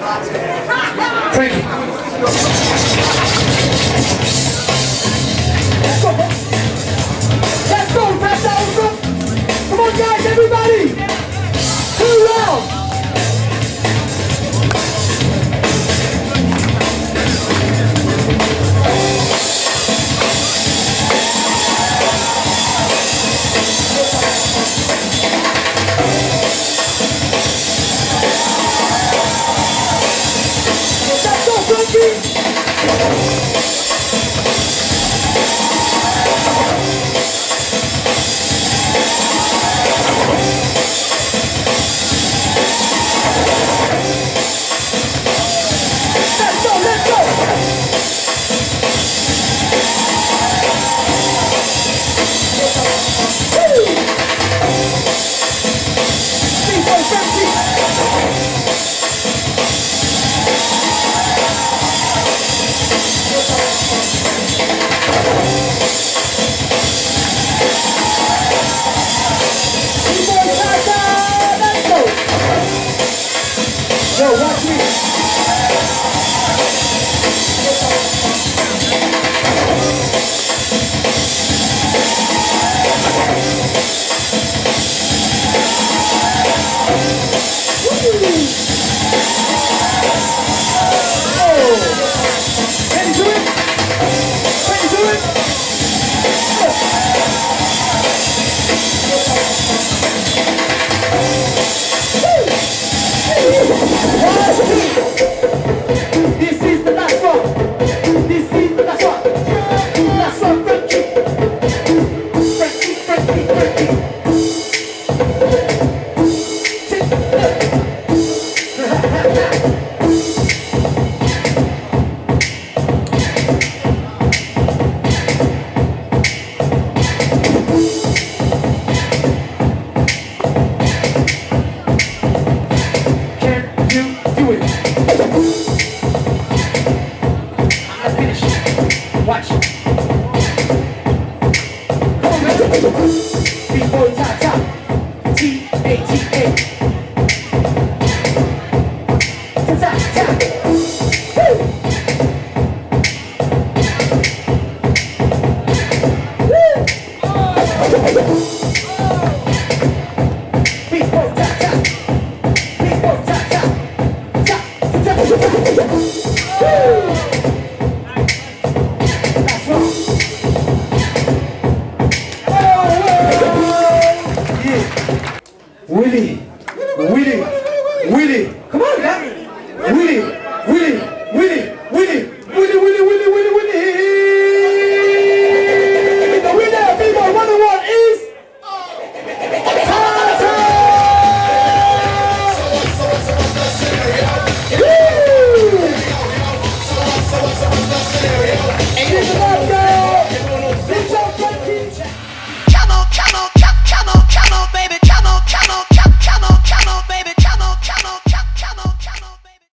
Frankie. Let's go, TATA. Come on, guys, everybody. 2 rounds. Let's go, Frankie. Yo, watch me. Can you do it? Can you do it? This is the last one. This is the last one. Last one, Frankie. Frankie, Frankie, Frankie. Watch. Come on, man. Before TATA. T-A-T-A. TATA. Woo! Woo! Before TATA. Before TATA. Ta-ta-ta-ta. Woo! Willie, Willie, Willie, come on, man. Willie, Willie.